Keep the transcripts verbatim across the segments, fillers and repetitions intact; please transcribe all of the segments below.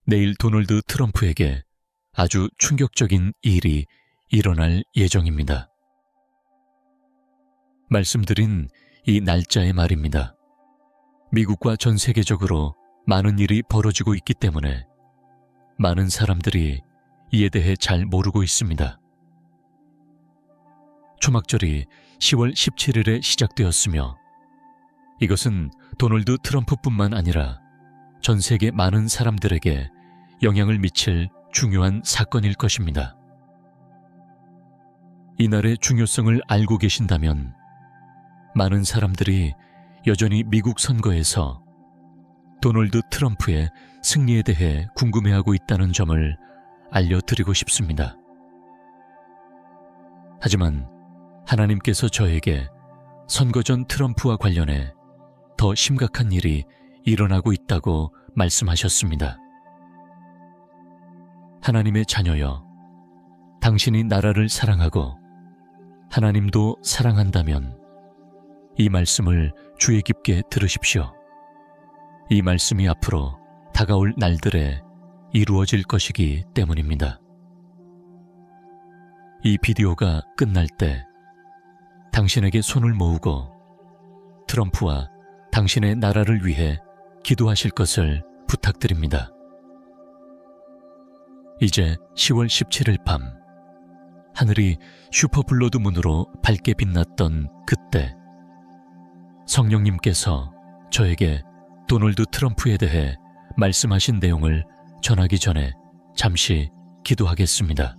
내일 도널드 트럼프에게 아주 충격적인 일이 일어날 예정입니다. 말씀드린 이 날짜의 말입니다. 미국과 전 세계적으로 많은 일이 벌어지고 있기 때문에 많은 사람들이 이에 대해 잘 모르고 있습니다. 초막절이 시월 십칠일에 시작되었으며 이것은 도널드 트럼프뿐만 아니라 전 세계 많은 사람들에게 영향을 미칠 중요한 사건일 것입니다. 이날의 중요성을 알고 계신다면 많은 사람들이 여전히 미국 선거에서 도널드 트럼프의 승리에 대해 궁금해하고 있다는 점을 알려드리고 싶습니다. 하지만 하나님께서 저에게 선거 전 트럼프와 관련해 더 심각한 일이 일어나고 있다고 말씀하셨습니다. 하나님의 자녀여, 당신이 나라를 사랑하고 하나님도 사랑한다면 이 말씀을 주의 깊게 들으십시오. 이 말씀이 앞으로 다가올 날들에 이루어질 것이기 때문입니다. 이 비디오가 끝날 때 당신에게 손을 모으고 트럼프와 당신의 나라를 위해 기도하실 것을 부탁드립니다. 이제 시월 십칠일 밤, 하늘이 슈퍼블러드 문으로 밝게 빛났던 그때 성령님께서 저에게 도널드 트럼프에 대해 말씀하신 내용을 전하기 전에 잠시 기도하겠습니다.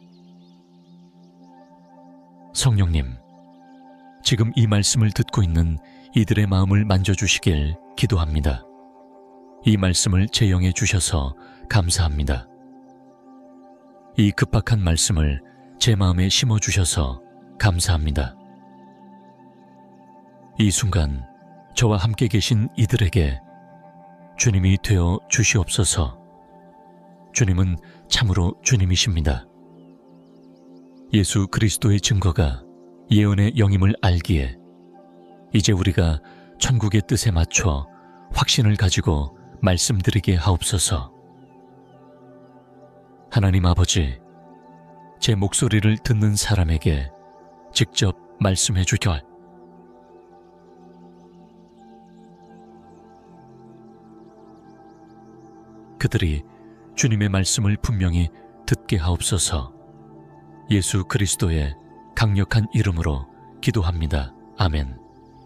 성령님, 지금 이 말씀을 듣고 있는 이들의 마음을 만져주시길 기도합니다. 이 말씀을 제영해 주셔서 감사합니다. 이 급박한 말씀을 제 마음에 심어주셔서 감사합니다. 이 순간 저와 함께 계신 이들에게 주님이 되어 주시옵소서. 주님은 참으로 주님이십니다. 예수 그리스도의 증거가 예언의 영임을 알기에 이제 우리가 천국의 뜻에 맞춰 확신을 가지고 말씀드리게 하옵소서. 하나님 아버지, 제 목소리를 듣는 사람에게 직접 말씀해 주겨. 그들이 주님의 말씀을 분명히 듣게 하옵소서. 예수 그리스도의 강력한 이름으로 기도합니다. 아멘.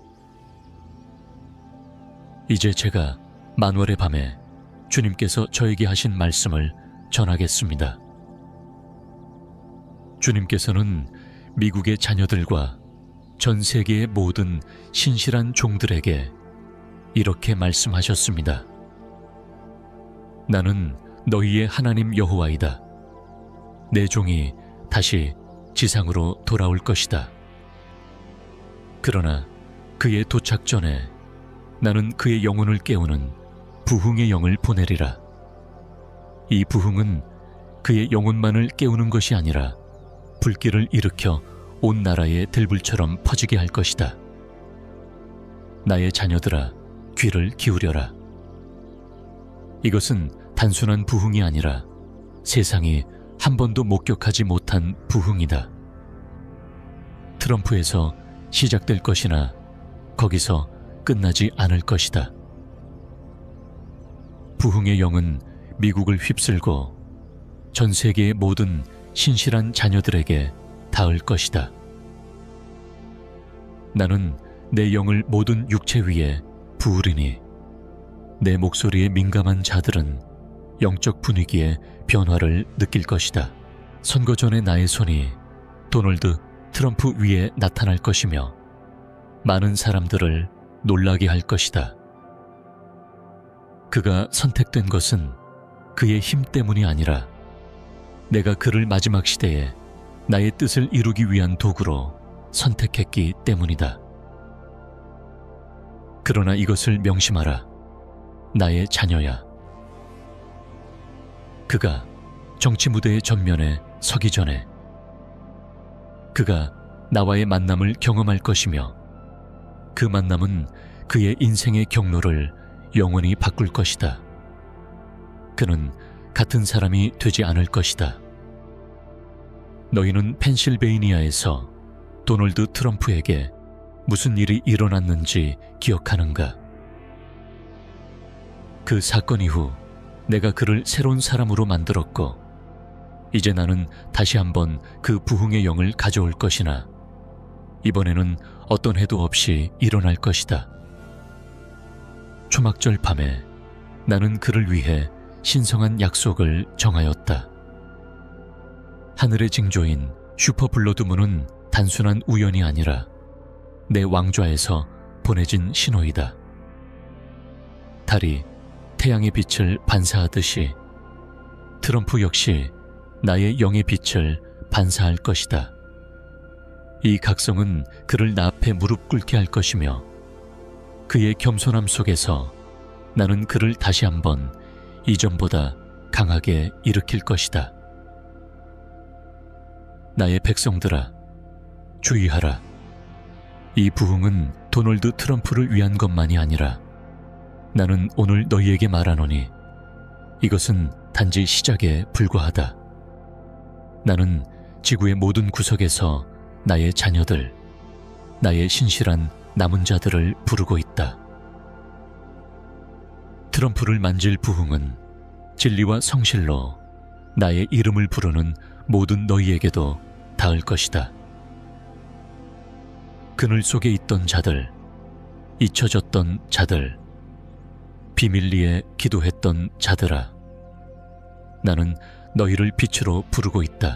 이제 제가 만월의 밤에 주님께서 저에게 하신 말씀을 전하겠습니다. 주님께서는 미국의 자녀들과 전 세계의 모든 신실한 종들에게 이렇게 말씀하셨습니다. 나는 너희의 하나님 여호와이다. 내 종이 다시 지상으로 돌아올 것이다. 그러나 그의 도착 전에 나는 그의 영혼을 깨우는 부흥의 영을 보내리라. 이 부흥은 그의 영혼만을 깨우는 것이 아니라 불길을 일으켜 온 나라에 들불처럼 퍼지게 할 것이다. 나의 자녀들아, 귀를 기울여라. 이것은 단순한 부흥이 아니라 세상이 한 번도 목격하지 못한 부흥이다. 트럼프에서 시작될 것이나 거기서 끝나지 않을 것이다. 부흥의 영은 미국을 휩쓸고 전 세계의 모든 신실한 자녀들에게 닿을 것이다. 나는 내 영을 모든 육체 위에 부으리니 내 목소리에 민감한 자들은 영적 분위기의 변화를 느낄 것이다. 선거 전에 나의 손이 도널드 트럼프 위에 나타날 것이며 많은 사람들을 놀라게 할 것이다. 그가 선택된 것은 그의 힘 때문이 아니라 내가 그를 마지막 시대에 나의 뜻을 이루기 위한 도구로 선택했기 때문이다. 그러나 이것을 명심하라. 나의 자녀야. 그가 정치 무대의 전면에 서기 전에 그가 나와의 만남을 경험할 것이며 그 만남은 그의 인생의 경로를 영원히 바꿀 것이다. 그는 같은 사람이 되지 않을 것이다. 너희는 펜실베이니아에서 도널드 트럼프에게 무슨 일이 일어났는지 기억하는가? 그 사건 이후 내가 그를 새로운 사람으로 만들었고, 이제 나는 다시 한번 그 부흥의 영을 가져올 것이나 이번에는 어떤 해도 없이 일어날 것이다. 초막절 밤에 나는 그를 위해 신성한 약속을 정하였다. 하늘의 징조인 슈퍼블러드문은 단순한 우연이 아니라 내 왕좌에서 보내진 신호이다. 달이 태양의 빛을 반사하듯이 트럼프 역시 나의 영의 빛을 반사할 것이다. 이 각성은 그를 나 앞에 무릎 꿇게 할 것이며, 그의 겸손함 속에서 나는 그를 다시 한번 이전보다 강하게 일으킬 것이다. 나의 백성들아, 주의하라. 이 부흥은 도널드 트럼프를 위한 것만이 아니라 나는 오늘 너희에게 말하노니 이것은 단지 시작에 불과하다. 나는 지구의 모든 구석에서 나의 자녀들, 나의 신실한 남은 자들을 부르고 있다. 트럼프를 만질 부흥은 진리와 성실로 나의 이름을 부르는 모든 너희에게도 닿을 것이다. 그늘 속에 있던 자들, 잊혀졌던 자들, 비밀리에 기도했던 자들아, 나는 너희를 빛으로 부르고 있다.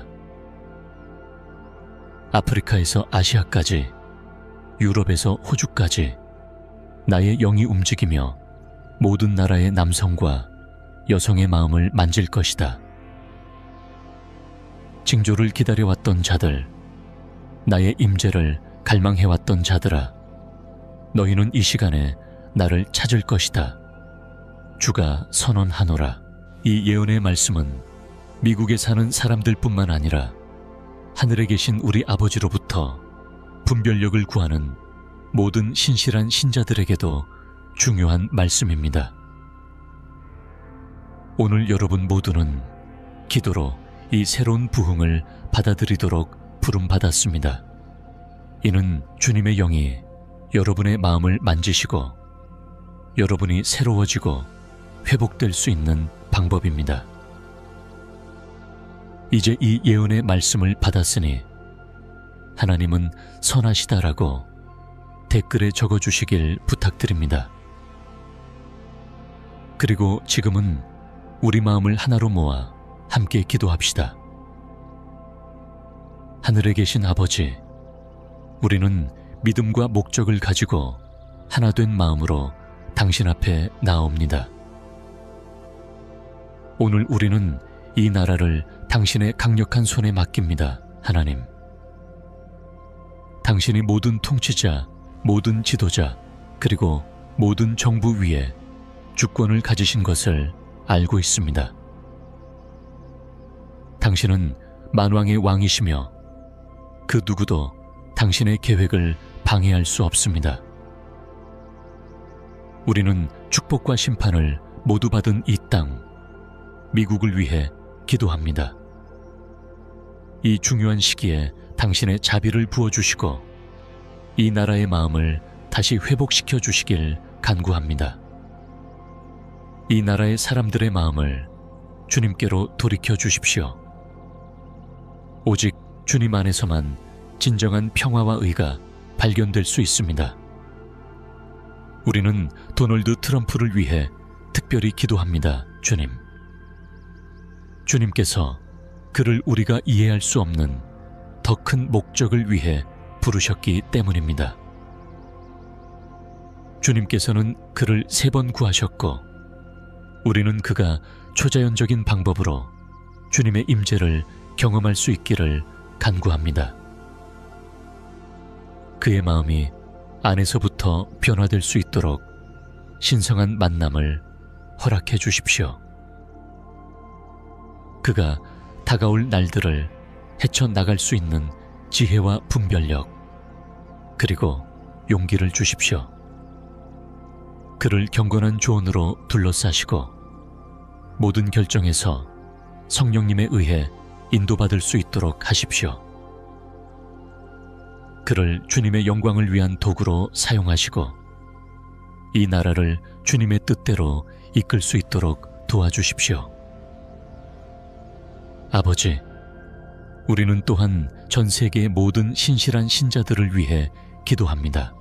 아프리카에서 아시아까지, 유럽에서 호주까지 나의 영이 움직이며 모든 나라의 남성과 여성의 마음을 만질 것이다. 징조를 기다려왔던 자들, 나의 임재를 갈망해왔던 자들아, 너희는 이 시간에 나를 찾을 것이다. 주가 선언하노라. 이 예언의 말씀은 미국에 사는 사람들뿐만 아니라 하늘에 계신 우리 아버지로부터 분별력을 구하는 모든 신실한 신자들에게도 중요한 말씀입니다. 오늘 여러분 모두는 기도로 이 새로운 부흥을 받아들이도록 부름받았습니다. 이는 주님의 영이 여러분의 마음을 만지시고 여러분이 새로워지고 회복될 수 있는 방법입니다. 이제 이 예언의 말씀을 받았으니 하나님은 선하시다라고 댓글에 적어주시길 부탁드립니다. 그리고 지금은 우리 마음을 하나로 모아 함께 기도합시다. 하늘에 계신 아버지, 우리는 믿음과 목적을 가지고 하나 된 마음으로 당신 앞에 나옵니다. 오늘 우리는 이 나라를 당신의 강력한 손에 맡깁니다. 하나님, 당신이 모든 통치자, 모든 지도자, 그리고 모든 정부 위에 주권을 가지신 것을 알고 있습니다. 당신은 만왕의 왕이시며 그 누구도 당신의 계획을 방해할 수 없습니다. 우리는 축복과 심판을 모두 받은 이 땅, 미국을 위해 기도합니다. 이 중요한 시기에 당신의 자비를 부어주시고 이 나라의 마음을 다시 회복시켜 주시길 간구합니다. 이 나라의 사람들의 마음을 주님께로 돌이켜 주십시오. 오직 주님 안에서만 진정한 평화와 의가 발견될 수 있습니다. 우리는 도널드 트럼프를 위해 특별히 기도합니다. 주님, 주님께서 그를 우리가 이해할 수 없는 더 큰 목적을 위해 부르셨기 때문입니다. 주님께서는 그를 세 번 구하셨고 우리는 그가 초자연적인 방법으로 주님의 임재를 경험할 수 있기를 간구합니다. 그의 마음이 안에서부터 변화될 수 있도록 신성한 만남을 허락해 주십시오. 그가 다가올 날들을 헤쳐나갈 수 있는 지혜와 분별력, 그리고 용기를 주십시오. 그를 경건한 조언으로 둘러싸시고 모든 결정에서 성령님에 의해 인도받을 수 있도록 하십시오. 그를 주님의 영광을 위한 도구로 사용하시고 이 나라를 주님의 뜻대로 이끌 수 있도록 도와주십시오. 아버지, 우리는 또한 전 세계의 모든 신실한 신자들을 위해 기도합니다.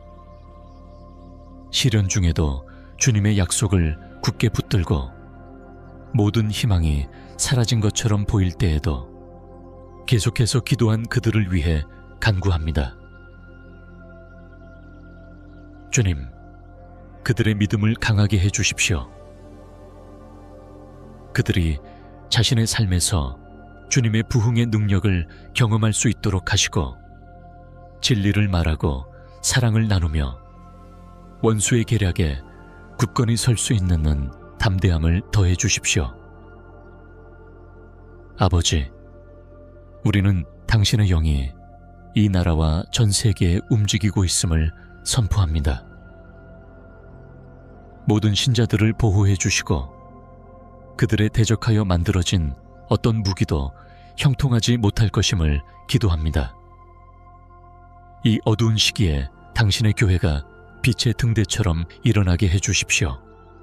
시련 중에도 주님의 약속을 굳게 붙들고 모든 희망이 사라진 것처럼 보일 때에도 계속해서 기도한 그들을 위해 간구합니다. 주님, 그들의 믿음을 강하게 해주십시오. 그들이 자신의 삶에서 주님의 부흥의 능력을 경험할 수 있도록 하시고 진리를 말하고 사랑을 나누며 원수의 계략에 굳건히 설 수 있는 담대함을 더해 주십시오. 아버지, 우리는 당신의 영이 이 나라와 전 세계에 움직이고 있음을 선포합니다. 모든 신자들을 보호해 주시고 그들에 대적하여 만들어진 어떤 무기도 형통하지 못할 것임을 기도합니다. 이 어두운 시기에 당신의 교회가 빛의 등대처럼 일어나게 해주십시오.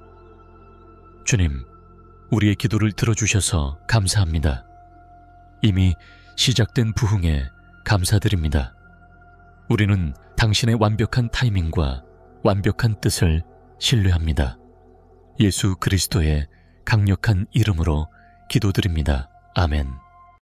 주님, 우리의 기도를 들어주셔서 감사합니다. 이미 시작된 부흥에 감사드립니다. 우리는 당신의 완벽한 타이밍과 완벽한 뜻을 신뢰합니다. 예수 그리스도의 강력한 이름으로 기도드립니다. 아멘.